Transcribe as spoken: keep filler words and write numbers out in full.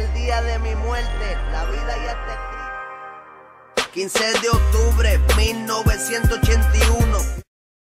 el día de mi muerte, la vida ya está escrita. quince de octubre mil novecientos ochenta y uno,